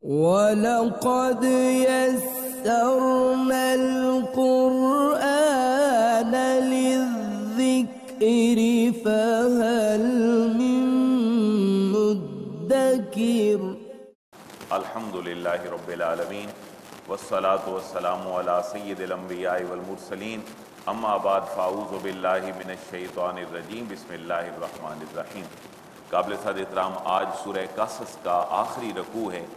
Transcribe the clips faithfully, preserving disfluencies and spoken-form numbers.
وَلَقَدْ يَسَّرْنَا الْقُرْآنَ لِلذِّكْرِ فَهَلْ مِن مُّدَّكِرٍ۔ الحمد للہ رب العالمین والصلاة والسلام علی سید الانبیاء والمرسلین، اما بعد فاعوذ باللہ من الشیطان الرجیم، بسم اللہ الرحمن الرحیم۔ قابل صد احترام، آج سورہ قصص کا آخری رکوع ہے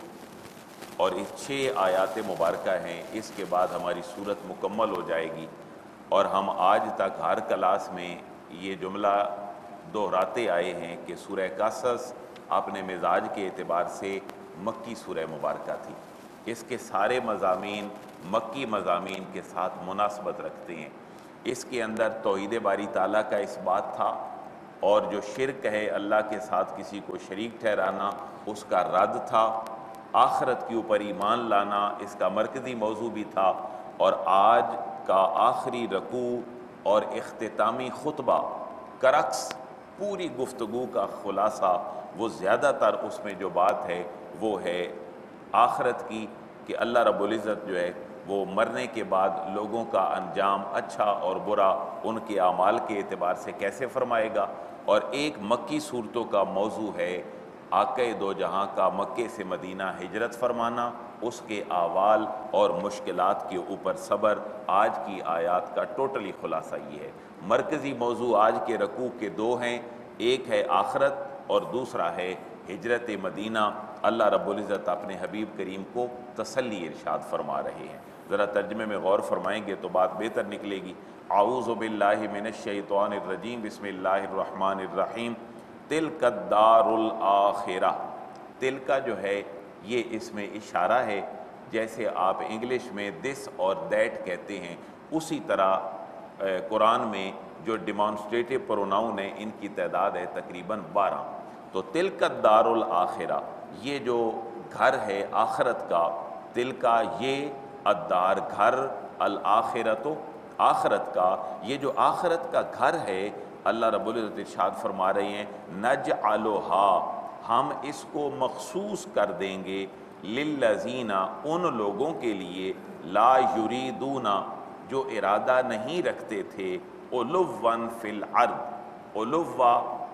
اور اس چھ آیات مبارکہ ہیں۔ اس کے بعد ہماری صورت مکمل ہو جائے گی، اور ہم آج تک ہر کلاس میں یہ جملہ دہراتے آئے ہیں کہ سورہ قصص اپنے مزاج کے اعتبار سے مکی سورہ مبارکہ تھی۔ اس کے سارے مضامین مکی مضامین کے ساتھ مناسبت رکھتے ہیں۔ اس کے اندر توحید باری تعالیٰ کا اس بات تھا، اور جو شرک ہے اللہ کے ساتھ کسی کو شریک ٹھہرانا، اس کا رد تھا۔ آخرت کے اوپر ایمان لانا اس کا مرکزی موضوع بھی تھا، اور آج کا آخری رکوع اور اختتامی خطبہ کرکس پوری گفتگو کا خلاصہ، وہ زیادہ تر اس میں جو بات ہے وہ ہے آخرت کی، کہ اللہ رب العزت جو ہے وہ مرنے کے بعد لوگوں کا انجام اچھا اور برا ان کے اعمال کے اعتبار سے کیسے فرمائے گا۔ اور ایک مکی صورتوں کا موضوع ہے آقا دو جہاں کا مکے سے مدینہ ہجرت فرمانا، اس کے احوال اور مشکلات کے اوپر صبر۔ آج کی آیات کا ٹوٹلی خلاصہ یہ ہے۔ مرکزی موضوع آج کے رکوع کے دو ہیں، ایک ہے آخرت اور دوسرا ہے ہجرت مدینہ۔ اللہ رب العزت اپنے حبیب کریم کو تسلی ارشاد فرما رہے ہیں۔ ذرا ترجمے میں غور فرمائیں گے تو بات بہتر نکلے گی۔ اعوذ باللہ من الشیطان الرجیم، بسم اللہ الرحمن الرحیم۔ تلک الدار الآخرہ، تلک جو ہے یہ اس میں اشارہ ہے، جیسے آپ انگلش میں دس اور دیٹ کہتے ہیں، اسی طرح قرآن میں جو ڈیمانسٹریٹو پروناؤن ہیں ان کی تعداد ہے تقریباً بارہ۔ تو تلک الدار الآخرہ، یہ جو گھر ہے آخرت کا، تلکا یہ الدار گھر، الآخرت آخرت کا، یہ جو آخرت کا گھر ہے، اللہ رب العزت ارشاد فرما رہے ہیں نجعلھا، ہم اس کو مخصوص کر دیں گے، للذین، ان لوگوں کے لیے، لا یریدون، جو ارادہ نہیں رکھتے تھے، علوا فی الارض، علوا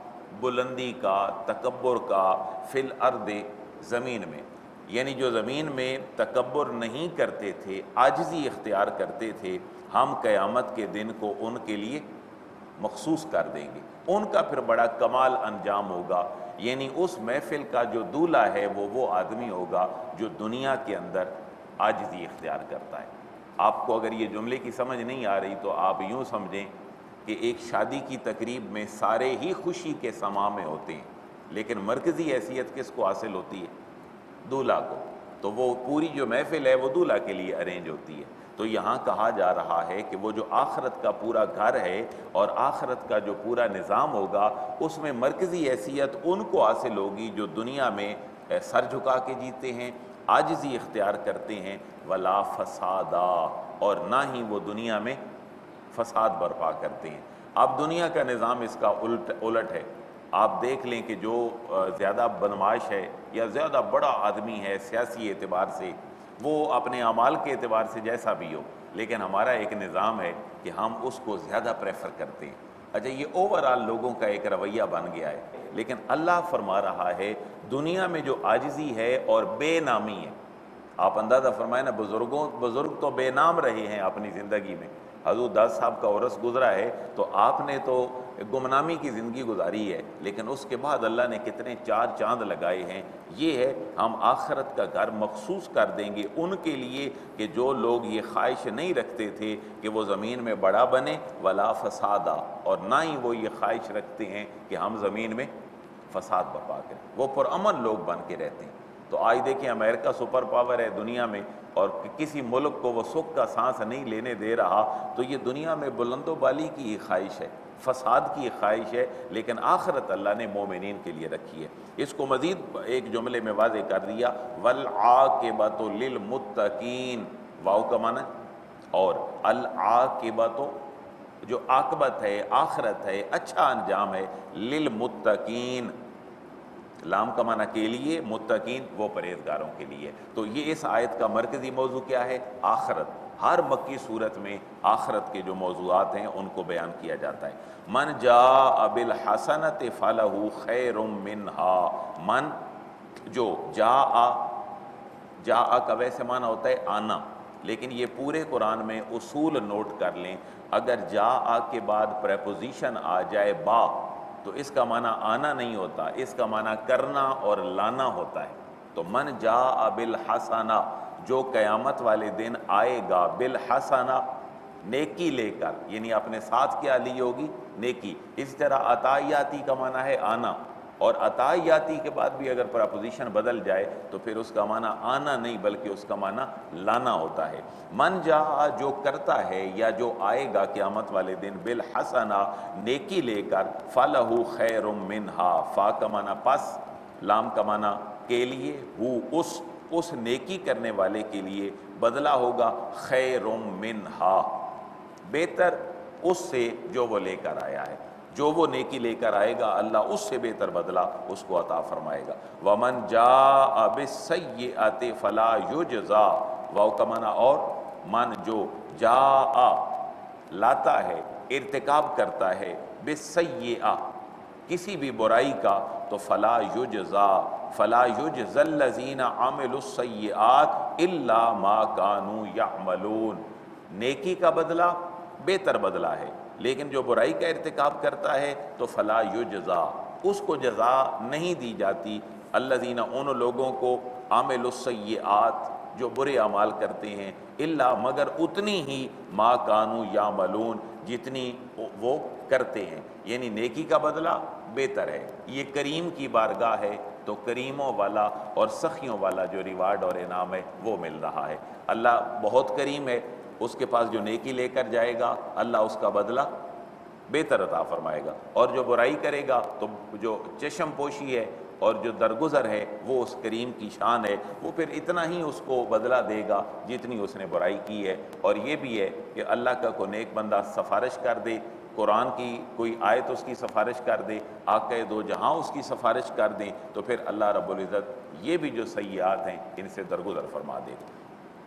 بلندی کا، تکبر کا، فی الارض زمین میں، یعنی جو زمین میں تکبر نہیں کرتے تھے، عاجزی اختیار کرتے تھے، ہم قیامت کے دن کو ان کے لیے مخصوص کر دیں گے۔ ان کا پھر بڑا کمال انجام ہوگا، یعنی اس محفل کا جو دولہا ہے وہ وہ آدمی ہوگا جو دنیا کے اندر عاجزی اختیار کرتا ہے۔ آپ کو اگر یہ جملے کی سمجھ نہیں آ رہی تو آپ یوں سمجھیں کہ ایک شادی کی تقریب میں سارے ہی خوشی کے سما میں ہوتے ہیں، لیکن مرکزی حیثیت کس کو حاصل ہوتی ہے؟ دولہا کو۔ تو وہ پوری جو محفل ہے وہ دولہا کے لیے ارینج ہوتی ہے۔ تو یہاں کہا جا رہا ہے کہ وہ جو آخرت کا پورا گھر ہے اور آخرت کا جو پورا نظام ہوگا، اس میں مرکزی حیثیت ان کو حاصل ہوگی جو دنیا میں سر جھکا کے جیتے ہیں، عاجزی اختیار کرتے ہیں، ولا فسادا، اور نہ ہی وہ دنیا میں فساد برپا کرتے ہیں۔ اب دنیا کا نظام اس کا الٹ الٹ ہے۔ آپ دیکھ لیں کہ جو زیادہ بدمعاش ہے یا زیادہ بڑا آدمی ہے سیاسی اعتبار سے، وہ اپنے اعمال کے اعتبار سے جیسا بھی ہو، لیکن ہمارا ایک نظام ہے کہ ہم اس کو زیادہ پریفر کرتے ہیں۔ اچھا، یہ اوورآل لوگوں کا ایک رویہ بن گیا ہے، لیکن اللہ فرما رہا ہے دنیا میں جو عاجزی ہے اور بے نامی ہے، آپ اندازہ فرمائیں نا، بزرگوں بزرگ تو بے نام رہے ہیں اپنی زندگی میں۔ حضور داس صاحب کا عرس گزرا ہے تو آپ نے تو گمنامی کی زندگی گزاری ہے، لیکن اس کے بعد اللہ نے کتنے چار چاند لگائے ہیں۔ یہ ہے ہم آخرت کا گھر مخصوص کر دیں گے ان کے لیے کہ جو لوگ یہ خواہش نہیں رکھتے تھے کہ وہ زمین میں بڑا بنے، ولا فسادا، اور نہ ہی وہ یہ خواہش رکھتے ہیں کہ ہم زمین میں فساد برپا کریں، وہ پرامن لوگ بن کے رہتے ہیں۔ تو آج دیکھیں امریکہ سپر پاور ہے دنیا میں، اور کسی ملک کو وہ سکھ کا سانس نہیں لینے دے رہا، تو یہ دنیا میں بلند و بالی کی ہی خواہش ہے، فساد کی خواہش ہے، لیکن آخرت اللہ نے مومنین کے لیے رکھی ہے۔ اس کو مزید ایک جملے میں واضح کر دیا، والعاقبۃ للمتقین، واو کا معنی اور العاقبۃ جو عاقبت ہے، آخرت ہے، اچھا انجام ہے، للمتقین، لام کا معنی کے لیے، متقین وہ پرہیزگاروں کے لیے۔ تو یہ اس آیت کا مرکزی موضوع کیا ہے؟ آخرت۔ ہر مکی صورت میں آخرت کے جو موضوعات ہیں ان کو بیان کیا جاتا ہے۔ من جاء بالحسنۃ فلہ خیر منہا، من جو جاء، جاء کا ویسے معنی ہوتا ہے آنا، لیکن یہ پورے قرآن میں اصول نوٹ کر لیں، اگر جاء کے بعد پریپوزیشن آ جائے با تو اس کا معنی آنا نہیں ہوتا، اس کا معنی کرنا اور لانا ہوتا ہے۔ تو من جاء بالحسنہ، جو قیامت والے دن آئے گا، بالحسنہ نیکی لے کر، یعنی اپنے ساتھ کیا لی ہوگی؟ نیکی۔ اس طرح عطایاتی کا معنی ہے آنا، اور عطایاتی کے بعد بھی اگر پراپوزیشن بدل جائے تو پھر اس کا معنی آنا نہیں بلکہ اس کا معنی لانا ہوتا ہے۔ من جاء جو کرتا ہے یا جو آئے گا قیامت والے دن، بالحسنہ نیکی لے کر، فلہ خیر منہا، فا کا معنی پس، لام کا معنی کے لیے، ہو اس اس نیکی کرنے والے کے لیے بدلہ ہوگا خیر منہا، بہتر اس سے جو وہ لے کر آیا ہے۔ جو وہ نیکی لے کر آئے گا اللہ اس سے بہتر بدلہ اس کو عطا فرمائے گا۔ وَمَنْ جَاءَ بِالسَّيِّئَةِ فَلَا يُجْزَى، واو کا معنی اور، من جو جاء لاتا ہے، ارتکاب کرتا ہے، بالسیئہ کسی بھی برائی کا، تو فلا یجزا، فلا یجزى الذین عملوا السیئات الا ما كانوا یعملون، نیکی کا بدلہ بہتر بدلہ ہے، لیکن جو برائی کا ارتکاب کرتا ہے تو فلا یجزا، اس کو جزا نہیں دی جاتی، الذین ان لوگوں کو، عامل السیئات جو برے اعمال کرتے ہیں، الا مگر اتنی ہی، ما کانوا یعملون جتنی وہ کرتے ہیں، یعنی نیکی کا بدلہ بہتر ہے۔ یہ کریم کی بارگاہ ہے تو کریموں والا اور سخیوں والا جو ریوارڈ اور انعام ہے وہ مل رہا ہے۔ اللہ بہت کریم ہے، اس کے پاس جو نیکی لے کر جائے گا اللہ اس کا بدلہ بہتر عطا فرمائے گا، اور جو برائی کرے گا تو جو چشم پوشی ہے اور جو درگزر ہے وہ اس کریم کی شان ہے، وہ پھر اتنا ہی اس کو بدلہ دے گا جتنی اس نے برائی کی ہے۔ اور یہ بھی ہے کہ اللہ کا کوئی نیک بندہ سفارش کر دے، قرآن کی کوئی آیت اس کی سفارش کر دے، آقا دو جہاں اس کی سفارش کر دیں، تو پھر اللہ رب العزت یہ بھی جو سیئات ہیں ان سے درگزر فرما دے گا۔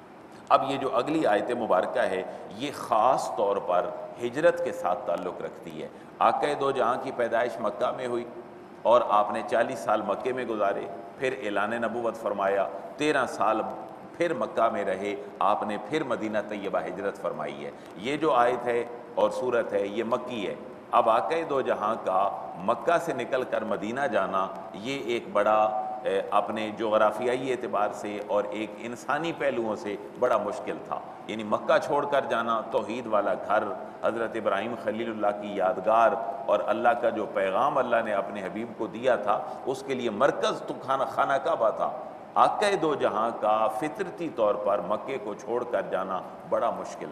اب یہ جو اگلی آیت مبارکہ ہے یہ خاص طور پر ہجرت کے ساتھ تعلق رکھتی ہے۔ آقا دو جہاں کی پیدائش مکہ میں ہوئی اور آپ نے چالیس سال مکے میں گزارے، پھر اعلان نبوت فرمایا، تیرہ سال پھر مکہ میں رہے، آپ نے پھر مدینہ طیبہ ہجرت فرمائی ہے۔ یہ جو آیت ہے اور صورت ہے یہ مکی ہے۔ اب آقا دو جہاں کا مکہ سے نکل کر مدینہ جانا یہ ایک بڑا اپنے جغرافیائی اعتبار سے اور ایک انسانی پہلوؤں سے بڑا مشکل تھا، یعنی مکہ چھوڑ کر جانا، توحید والا گھر، حضرت ابراہیم خلیل اللہ کی یادگار، اور اللہ کا جو پیغام اللہ نے اپنے حبیب کو دیا تھا اس کے لیے مرکز تو خانہ خانہ کعبہ تھا۔ آقا دو جہاں کا فطرتی طور پر مکے کو چھوڑ کر جانا بڑا مشکل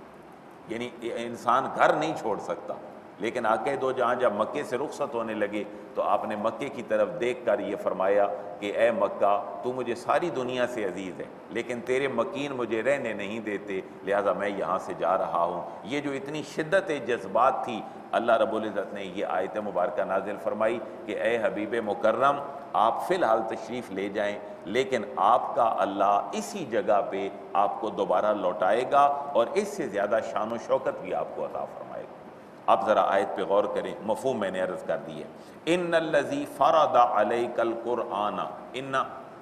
تھا، یعنی انسان گھر نہیں چھوڑ سکتا، لیکن آقا دو جہاں جب مکے سے رخصت ہونے لگے تو آپ نے مکے کی طرف دیکھ کر یہ فرمایا کہ اے مکہ تو مجھے ساری دنیا سے عزیز ہے لیکن تیرے مکین مجھے رہنے نہیں دیتے، لہذا میں یہاں سے جا رہا ہوں۔ یہ جو اتنی شدت جذبات تھی، اللہ رب العزت نے یہ آیت مبارکہ نازل فرمائی کہ اے حبیب مکرم آپ فی الحال تشریف لے جائیں، لیکن آپ کا اللہ اسی جگہ پہ آپ کو دوبارہ لوٹائے گا اور اس سے زیادہ شان و شوکت بھی آپ کو عطا فرمائے گا۔ آپ ذرا آیت پہ غور کریں، مفہوم میں نے عرض کر دی ہے۔ ان الذی فرض علیک القرآن، ان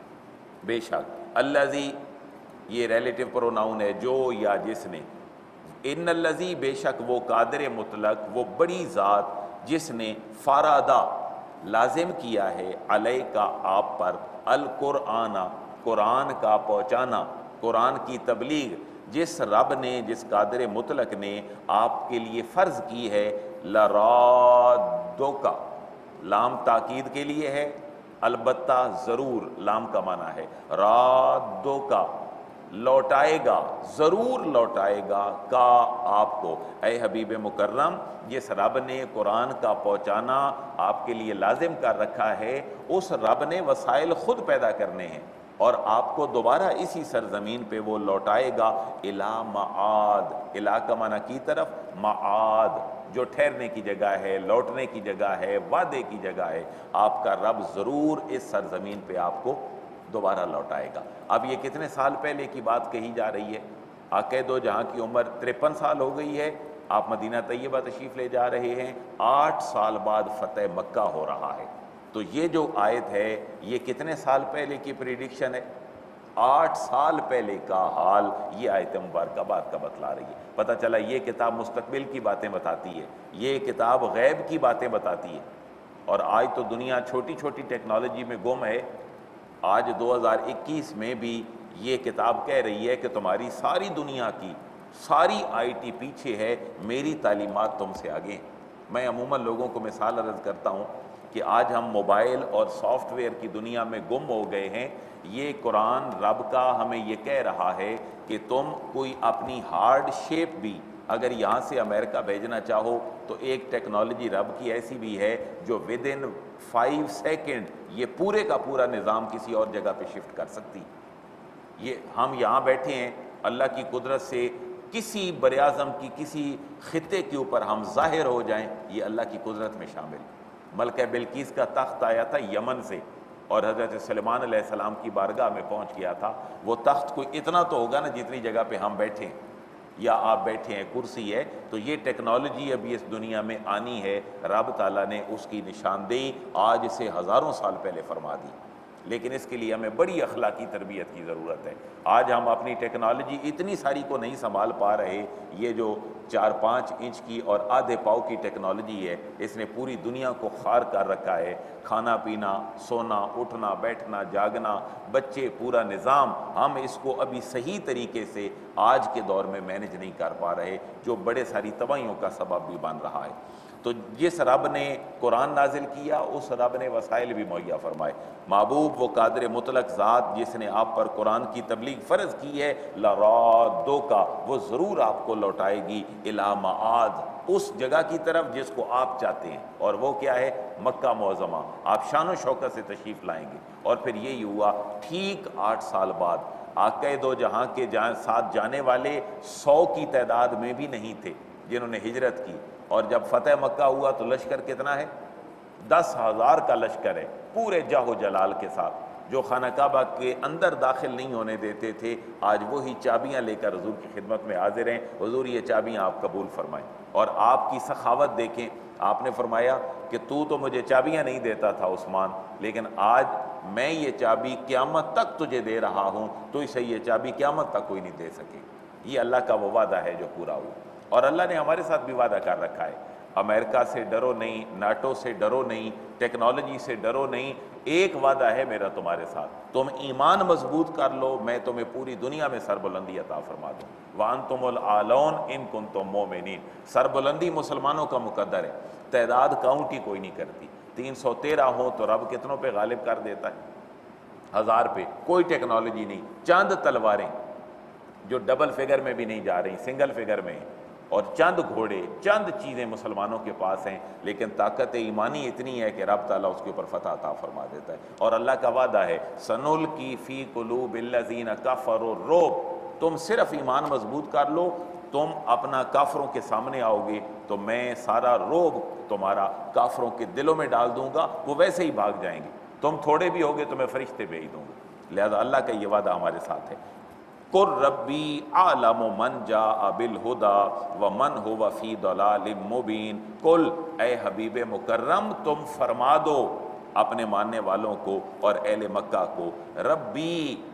بے شک، الذی یہ ریلیٹو پروناؤن ہے، جو یا جس نے، ان الذی بے شک وہ قادر مطلق، وہ بڑی ذات جس نے فرض لازم کیا ہے علیک آپ پر، القرآن قرآن کا پہنچانا، قرآن کی تبلیغ، جس رب نے، جس قادر مطلق نے آپ کے لیے فرض کی ہے، لرادو کا لام تاکید کے لیے ہے، البتہ ضرور لام کا معنی ہے، رادو کا لوٹائے گا، ضرور لوٹائے گا، کا آپ کو، اے حبیب مکرم جس رب نے قرآن کا پہنچانا آپ کے لیے لازم کر رکھا ہے، اس رب نے وسائل خود پیدا کرنے ہیں اور آپ کو دوبارہ اسی سرزمین پہ وہ لوٹائے گا، الی معاد، الی کا معنی کی طرف، معاد جو ٹھہرنے کی جگہ ہے، لوٹنے کی جگہ ہے، وعدے کی جگہ ہے۔ آپ کا رب ضرور اس سرزمین پہ آپ کو دوبارہ لوٹائے گا۔ اب یہ کتنے سال پہلے کی بات کہی جا رہی ہے؟ آقا دو جہاں کی عمر تریپن سال ہو گئی ہے، آپ مدینہ طیبہ تشریف لے جا رہے ہیں، آٹھ سال بعد فتح مکہ ہو رہا ہے۔ تو یہ جو آیت ہے یہ کتنے سال پہلے کی پریڈکشن ہے؟ آٹھ سال پہلے کا حال یہ آیت مبارکہ بات کا بتلا رہی ہے۔ پتہ چلا یہ کتاب مستقبل کی باتیں بتاتی ہے، یہ کتاب غیب کی باتیں بتاتی ہے۔ اور آج تو دنیا چھوٹی چھوٹی ٹیکنالوجی میں گم ہے۔ آج دو ہزار اکیس میں بھی یہ کتاب کہہ رہی ہے کہ تمہاری ساری دنیا کی ساری آئی ٹی پیچھے ہے، میری تعلیمات تم سے آگے ہیں۔ میں عموماً لوگوں کو مثال عرض کرتا ہوں کہ آج ہم موبائل اور سافٹ ویئر کی دنیا میں گم ہو گئے ہیں۔ یہ قرآن رب کا ہمیں یہ کہہ رہا ہے کہ تم کوئی اپنی ہارڈ شیپ بھی اگر یہاں سے امریکہ بھیجنا چاہو تو ایک ٹیکنالوجی رب کی ایسی بھی ہے جو ود ان فائیو سیکنڈ یہ پورے کا پورا نظام کسی اور جگہ پہ شفٹ کر سکتی۔ یہ ہم یہاں بیٹھے ہیں، اللہ کی قدرت سے کسی براعظم کی کسی خطے کے اوپر ہم ظاہر ہو جائیں، یہ اللہ کی قدرت میں شامل۔ ملکہ بلقیس کا تخت آیا تھا یمن سے اور حضرت سلیمان علیہ السلام کی بارگاہ میں پہنچ گیا تھا۔ وہ تخت کوئی اتنا تو ہوگا نا جتنی جگہ پہ ہم بیٹھے ہیں یا آپ بیٹھے ہیں، کرسی ہے۔ تو یہ ٹیکنالوجی ابھی اس دنیا میں آنی ہے، رب تعالیٰ نے اس کی نشاندہی آج سے ہزاروں سال پہلے فرما دی، لیکن اس کے لیے ہمیں بڑی اخلاقی تربیت کی ضرورت ہے۔ آج ہم اپنی ٹیکنالوجی اتنی ساری کو نہیں سنبھال پا رہے۔ یہ جو چار پانچ انچ کی اور آدھے پاؤ کی ٹیکنالوجی ہے، اس نے پوری دنیا کو خوار کر رکھا ہے۔ کھانا پینا، سونا، اٹھنا، بیٹھنا، جاگنا، بچے، پورا نظام، ہم اس کو ابھی صحیح طریقے سے آج کے دور میں مینج نہیں کر پا رہے، جو بڑے ساری تباہیوں کا سبب بھی بن رہا ہے۔ تو جس رب نے قرآن نازل کیا اس رب نے وسائل بھی مہیا فرمائے۔ محبوب وہ قادر مطلق ذات جس نے آپ پر قرآن کی تبلیغ فرض کی ہے، لرادو کا وہ ضرور آپ کو لوٹائے گی الی معاد، اس جگہ کی طرف جس کو آپ چاہتے ہیں، اور وہ کیا ہے؟ مکہ معظمہ۔ آپ شان و شوکت سے تشریف لائیں گے۔ اور پھر یہی ہوا ٹھیک آٹھ سال بعد آقا دو جہاں کے ساتھ جانے والے سو کی تعداد میں بھی نہیں تھے جنہوں نے ہجرت کی، اور جب فتح مکہ ہوا تو لشکر کتنا ہے؟ دس ہزار کا لشکر ہے، پورے جاہ و جلال کے ساتھ۔ جو خانہ کعبہ کے اندر داخل نہیں ہونے دیتے تھے، آج وہی چابیاں لے کر حضور کی خدمت میں حاضر ہیں، حضور یہ چابیاں آپ قبول فرمائیں۔ اور آپ کی سخاوت دیکھیں، آپ نے فرمایا کہ تو تو مجھے چابیاں نہیں دیتا تھا عثمان، لیکن آج میں یہ چابی قیامت تک تجھے دے رہا ہوں، تو اسے یہ چابی قیامت تک کوئی نہیں دے سکے۔ یہ اللہ کا وہ وعدہ ہے جو پورا ہوا، اور اللہ نے ہمارے ساتھ بھی وعدہ کر رکھا ہے۔ امریکہ سے ڈرو نہیں، ناٹو سے ڈرو نہیں، ٹیکنالوجی سے ڈرو نہیں، ایک وعدہ ہے میرا تمہارے ساتھ، تم ایمان مضبوط کر لو، میں تمہیں پوری دنیا میں سربلندی عطا فرما دوں۔ وَأَنْتُمُ الْأَعْلَوْنَ إِن كُنتُم مُؤْمِنِينَ، سربلندی مسلمانوں کا مقدر ہے، تعداد کاؤنٹ ہی کوئی نہیں کرتی۔ تین سو تیرہ ہوں تو رب کتنوں پہ غالب کر دیتا ہے؟ ہزار پہ۔ کوئی ٹیکنالوجی نہیں، چند تلواریں جو ڈبل فگر میں بھی نہیں جا رہی، سنگل فگر میں ہیں، اور چند گھوڑے، چند چیزیں مسلمانوں کے پاس ہیں، لیکن طاقت ایمانی اتنی ہے کہ رب تعالیٰ اس کے اوپر فتح عطا فرما دیتا ہے۔ اور اللہ کا وعدہ ہے سَنُلْقِي فِي قُلُوبِ الَّذِينَ كَفَرُوا الرُّعْبَ، تم صرف ایمان مضبوط کر لو، تم اپنا کافروں کے سامنے آؤ گے تو میں سارا رعب تمہارا کافروں کے دلوں میں ڈال دوں گا، وہ ویسے ہی بھاگ جائیں گے۔ تم تھوڑے بھی ہوگے تو میں فرشتے بھیج دوں گا۔ لہذا اللہ کا یہ وعدہ ہمارے ساتھ ہے۔ قُلْ رَبِّي أَعْلَمُ مَنْ جَاءَ بِالْهُدَى وَمَنْ هُوَ فِي ضَلَالٍ مُبِينٍ۔ قُلْ اے حبیب مکرم تم فرما دو اپنے ماننے والوں کو اور اہل مکہ کو، ربی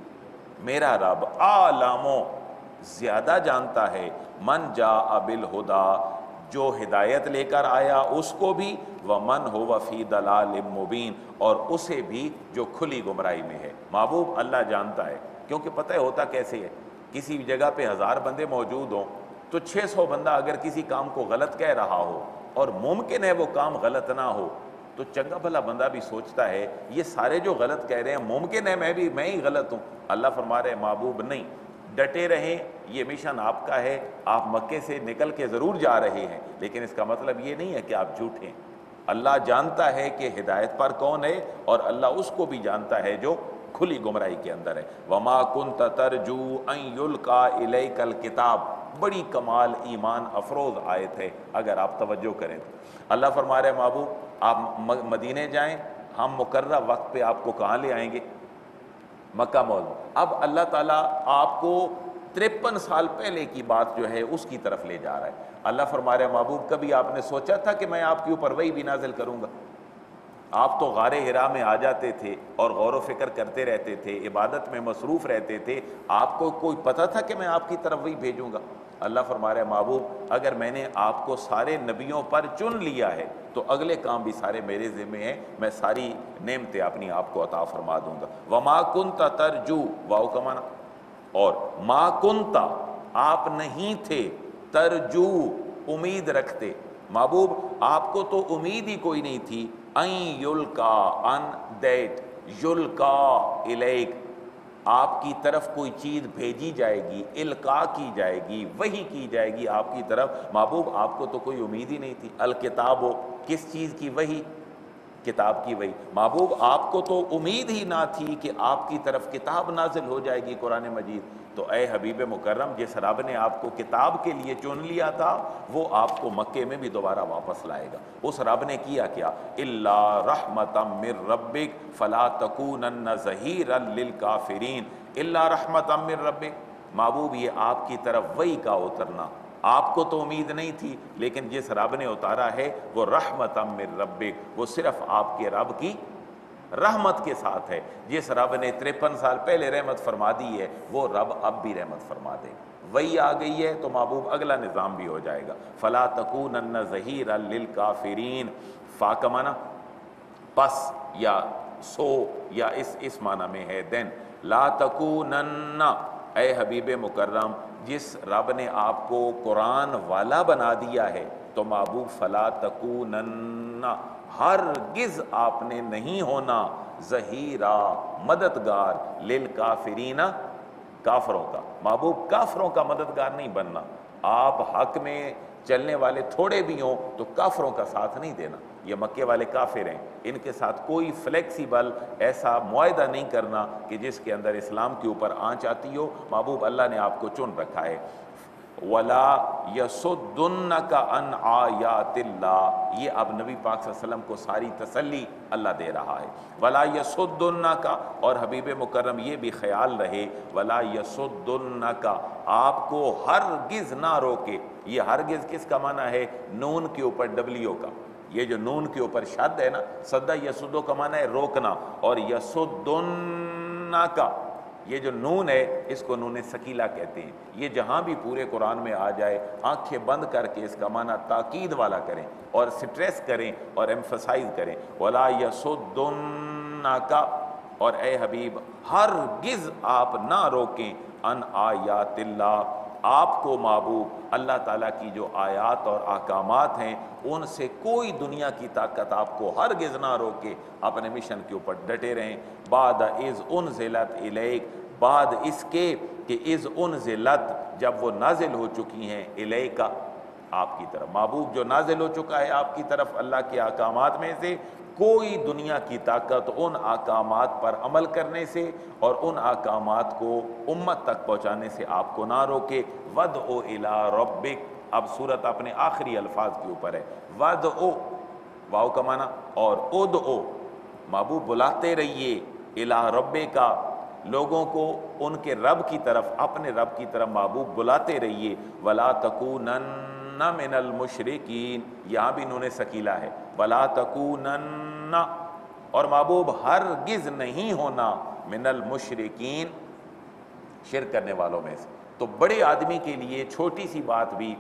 میرا رب، عالم زیادہ جانتا ہے، من جاء بالہدی جو ہدایت لے کر آیا اس کو بھی، ومن هو فی ضلال مبین اور اسے بھی جو کھلی گمراہی میں ہے۔ محبوب اللہ جانتا ہے، کیونکہ پتہ ہوتا کیسے ہے، کسی جگہ پہ ہزار بندے موجود ہوں تو چھ سو بندہ اگر کسی کام کو غلط کہہ رہا ہو اور ممکن ہے وہ کام غلط نہ ہو، تو چنگا بھلا بندہ بھی سوچتا ہے یہ سارے جو غلط کہہ رہے ہیں ممکن ہے میں بھی میں ہی غلط ہوں۔ اللہ فرما رہے ہیں محبوب نہیں، ڈٹے رہیں، یہ مشن آپ کا ہے، آپ مکے سے نکل کے ضرور جا رہے ہیں، لیکن اس کا مطلب یہ نہیں ہے کہ آپ جھوٹے ہیں۔ اللہ جانتا ہے کہ ہدایت پر کون ہے، اور اللہ اس کو بھی جانتا ہے جو کھلی گمراہی کے اندر ہے۔ وَمَا كُنْتَ تَرْجُو أَن يُلْقَى إِلَيْكَ الْكِتَابُ، بڑی کمال ایمان افروز آیت ہے اگر آپ توجہ کریں تو۔ اللہ فرما رہے محبوب آپ مدینے جائیں، ہم مقررہ وقت پہ آپ کو کہاں لے آئیں گے؟ مکہ معظم۔ اب اللہ تعالیٰ آپ کو ترپن سال پہلے کی بات جو ہے اس کی طرف لے جا رہا ہے۔ اللہ فرما رہے محبوب کبھی آپ نے سوچا تھا کہ میں آپ کے اوپر وحی بھی نازل کروں گا؟ آپ تو غار حرا میں آ جاتے تھے اور غور و فکر کرتے رہتے تھے، عبادت میں مصروف رہتے تھے، آپ کو کوئی پتہ تھا کہ میں آپ کی طرف وہی بھیجوں گا؟ اللہ فرما رہے محبوب اگر میں نے آپ کو سارے نبیوں پر چن لیا ہے تو اگلے کام بھی سارے میرے ذمہ ہیں، میں ساری نعمتیں اپنی آپ کو عطا فرما دوں گا۔ وما کنت ترجو، واو کا معنی، اور ما کنت آپ نہیں تھے، ترجو امید رکھتے، محبوب آپ کو تو امید ہی کوئی نہیں تھی، ان یلقا ان دیٹ یلقا الیک، آپ کی طرف کوئی چیز بھیجی جائے گی، القاء کی جائے گی، وحی کی جائے گی آپ کی طرف۔ محبوب آپ کو تو کوئی امید ہی نہیں تھی۔ الکتاب ہو، کس چیز کی وحی؟ کتاب کی وحی۔ محبوب آپ کو تو امید ہی نہ تھی کہ آپ کی طرف کتاب نازل ہو جائے گی، قرآن مجید۔ تو اے حبیب مکرم جس رب نے آپ کو کتاب کے لیے چن لیا تھا وہ آپ کو مکے میں بھی دوبارہ واپس لائے گا۔ اس رب نے کیا کیا؟ الا رحمتا من ربک فلا تکونن ظہیرا للکافرین، الا رحمتا من ربک، محبوب یہ آپ کی طرف وحی کا اترنا آپ کو تو امید نہیں تھی، لیکن جس رب نے اتارا ہے وہ رحمتا من ربک، وہ صرف آپ کے رب کی رحمت کے ساتھ ہے۔ جس رب نے تریپن سال پہلے رحمت فرما دی ہے وہ رب اب بھی رحمت فرما دے گا۔ وہی آ گئی ہے تو محبوب اگلا نظام بھی ہو جائے گا۔ فلا تکونن ظہیرا للکافرین، فا کا معنی پس یا سو یا اس اس معنی میں ہے دین، لا تکونن، اے حبیب مکرم جس رب نے آپ کو قرآن والا بنا دیا ہے تو محبوب فلا تکونن، ہرگز آپ نے نہیں ہونا، ظہیرا مددگار، للکافرین کافروں کا، محبوب کافروں کا مددگار نہیں بننا۔ آپ حق میں چلنے والے تھوڑے بھی ہوں تو کافروں کا ساتھ نہیں دینا، یہ مکے والے کافر ہیں، ان کے ساتھ کوئی فلیکسیبل ایسا معاہدہ نہیں کرنا کہ جس کے اندر اسلام کے اوپر آنچ آتی ہو۔ محبوب اللہ نے آپ کو چن رکھا ہے۔ وَلَا يَصُدُّنَّكَ عَنْ آيَاتِ اللَّهِ، یہ اب نبی پاک صلی اللہ علیہ وسلم کو ساری تسلی اللہ دے رہا ہے۔ وَلَا يَصُدُّنَّكَ، اور حبیب مکرم یہ بھی خیال رہے، وَلَا يَصُدُّنَّكَ، آپ کو ہرگز نہ روکے۔ یہ ہرگز کس کا معنی ہے؟ نون کے اوپر ڈبلیو کا، یہ جو نون کے اوپر شد ہے نا، صدہ یسدو کا معنی ہے روکنا، اور یصدنک، یہ جو نون ہے اس کو نون ثقیلہ کہتے ہیں۔ یہ جہاں بھی پورے قرآن میں آ جائے آنکھیں بند کر کے اس کا معنی تاکید والا کریں اور سٹریس کریں اور ایمفسائز کریں، وَلَا يَصُدُّنَّكَ، اور اے حبیب ہرگز آپ نہ روکیں، ان آیات اللہ، آپ کو محبوب اللہ تعالیٰ کی جو آیات اور احکامات ہیں ان سے کوئی دنیا کی طاقت آپ کو ہرگز نہ روکے، اپنے مشن کے اوپر ڈٹے رہیں۔ بعد اذ انزلت الیک، بعد اس کے کہ اذ انزلت، جب وہ نازل ہو چکی ہیں، الیک آپ کی طرف، محبوب جو نازل ہو چکا ہے آپ کی طرف اللہ کے احکامات میں سے، کوئی دنیا کی طاقت ان احکامات پر عمل کرنے سے اور ان احکامات کو امت تک پہنچانے سے آپ کو نہ روکے۔ وَادْعُ إِلَىٰ رَبِّكَ، اب صورت اپنے آخری الفاظ کے اوپر ہے، وَادْعُ، واو کا معنی، اور اُدْعُ، محبوب بلاتے رہیے، إِلَىٰ رَبِّكَ، لوگوں کو ان کے رب کی طرف، اپنے رب کی طرف محبوب بلاتے رہیے۔ وَلَا تَكُونَنَّ مِنَ الْمُشْرِكِينَ، یہاں بھی نون ثقیلہ ہے، وَلَا تَكُونَنَّ، اور محبوب ہرگز نہیں ہونا، من المشرکین، شرک کرنے والوں میں سے۔ تو بڑے آدمی کے لیے چھوٹی سی بات بھی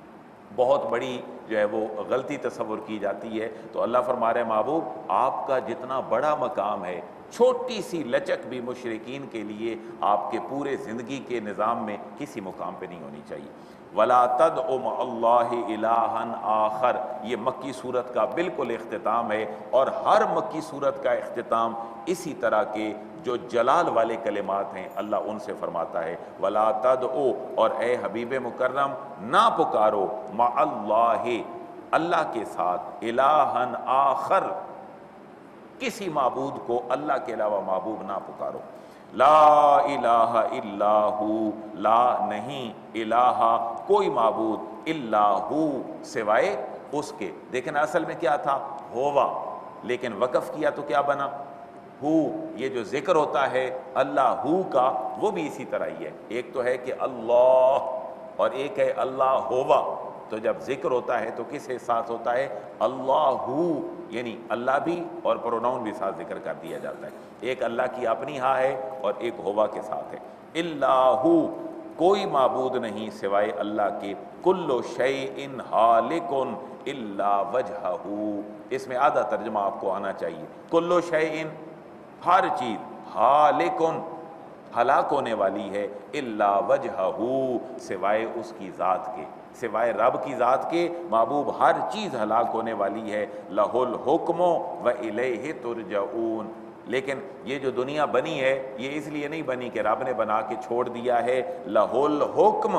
بہت بڑی جو ہے وہ غلطی تصور کی جاتی ہے، تو اللہ فرما رہے محبوب آپ کا جتنا بڑا مقام ہے، چھوٹی سی لچک بھی مشرکین کے لیے آپ کے پورے زندگی کے نظام میں کسی مقام پہ نہیں ہونی چاہیے۔ وَلَا تَدْعُ مَعَ اللَّهِ إِلَٰهًا آخر، یہ مکی صورت کا بالکل اختتام ہے، اور ہر مکی صورت کا اختتام اسی طرح کے جو جلال والے کلمات ہیں اللہ ان سے فرماتا ہے، وَلَا تَدْعُ، اور اے حبیب مکرم نہ پکارو، مَعَ اللَّهِ، اللہ کے ساتھ، إِلَٰهًا آخر، کسی معبود کو اللہ کے علاوہ معبود نہ پکارو۔ لا الہ الا ہو، لا نہیں، الہ کوئی معبود، الا ہو سوائے اس کے۔ دیکھیں اصل میں کیا تھا؟ ہوا، لیکن وقف کیا تو کیا بنا؟ ہو۔ یہ جو ذکر ہوتا ہے اللہ ہو کا، وہ بھی اسی طرح ہی ہے۔ ایک تو ہے کہ اللہ اور ایک ہے اللہ ہوا۔ تو جب ذکر ہوتا ہے تو کس کے ساتھ ہوتا ہے؟ اللہ ہو، یعنی اللہ بھی اور پروناؤن بھی ساتھ ذکر کر دیا جاتا ہے۔ ایک اللہ کی اپنی ہاں ہے اور ایک ہوا کے ساتھ ہے۔ اللہ کوئی معبود نہیں سوائے اللہ کے، کل شیء ہالک الا وجہہ، اس میں آدھا ترجمہ آپ کو آنا چاہیے۔ کل شیء ہر چیز، ہالک ہلاک ہونے والی ہے، الا وجہہ سوائے اس کی ذات کے، سوائے رب کی ذات کے محبوب ہر چیز ہلاک ہونے والی ہے۔ لہ الحکم و الیہ ترجعون۔ لیکن یہ جو دنیا بنی ہے یہ اس لیے نہیں بنی کہ رب نے بنا کے چھوڑ دیا ہے، لہ الحکم،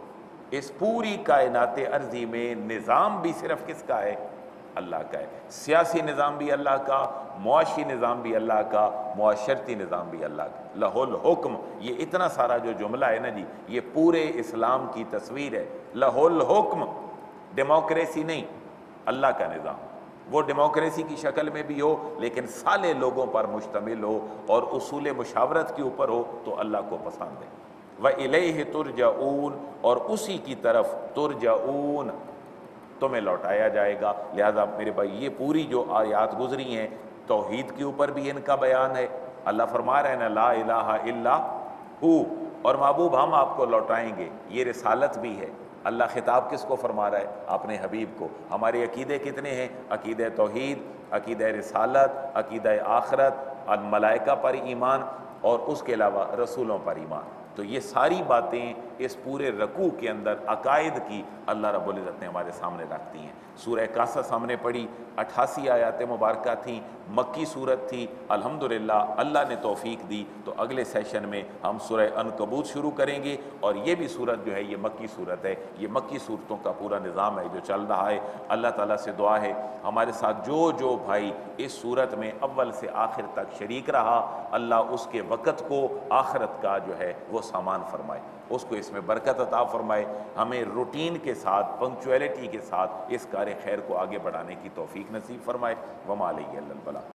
اس پوری کائنات ارضی میں نظام بھی صرف کس کا ہے؟ اللہ کا ہے۔ سیاسی نظام بھی اللہ کا، معاشی نظام بھی اللہ کا، معاشرتی نظام بھی اللہ کا۔ لہ الحکم، یہ اتنا سارا جو جملہ ہے نا جی، یہ پورے اسلام کی تصویر ہے۔ لہ الحکم، ڈیموکریسی نہیں، اللہ کا نظام، وہ ڈیموکریسی کی شکل میں بھی ہو لیکن سالے لوگوں پر مشتمل ہو اور اصول مشاورت کے اوپر ہو تو اللہ کو پسند ہے۔ وَإِلَيْهِ تُرْجَعُونَ، اور اسی کی طرف ترجعون، تمہیں لوٹایا جائے گا۔ لہذا میرے بھائی یہ پوری جو آیات گزری ہیں توحید کے اوپر بھی ان کا بیان ہے۔ اللہ فرما رہے ہیں نا لا الہ الا ہو، اور محبوب ہم آپ کو لوٹائیں گے، یہ رسالت بھی ہے۔ اللہ خطاب کس کو فرما رہا ہے؟ اپنے حبیب کو۔ ہمارے عقیدے کتنے ہیں؟ عقیدہ توحید، عقیدہ رسالت، عقیدہ آخرت، ملائکہ پر ایمان، اور اس کے علاوہ رسولوں پر ایمان۔ تو یہ ساری باتیں اس پورے رکوع کے اندر عقائد کی اللہ رب العزت نے ہمارے سامنے رکھتی ہیں۔ سورہ قصص ہم نے پڑھی، اٹھاسی آیات مبارکہ تھیں، مکی صورت تھی۔ الحمدللہ اللہ نے توفیق دی تو اگلے سیشن میں ہم سورہ عنکبوت شروع کریں گے، اور یہ بھی صورت جو ہے یہ مکی صورت ہے۔ یہ مکی صورتوں کا پورا نظام ہے جو چل رہا ہے۔ اللہ تعالیٰ سے دعا ہے ہمارے ساتھ جو جو بھائی اس صورت میں اول سے آخر تک شریک رہا، اللہ اس کے وقت کو آخرت کا جو ہے وہ سامان فرمائے، اس کو اس میں برکت عطا فرمائے، ہمیں روٹین کے ساتھ، پنکچویلٹی کے ساتھ اس کار خیر کو آگے بڑھانے کی توفیق نصیب فرمائے۔ وما علیہ الا البلاغ۔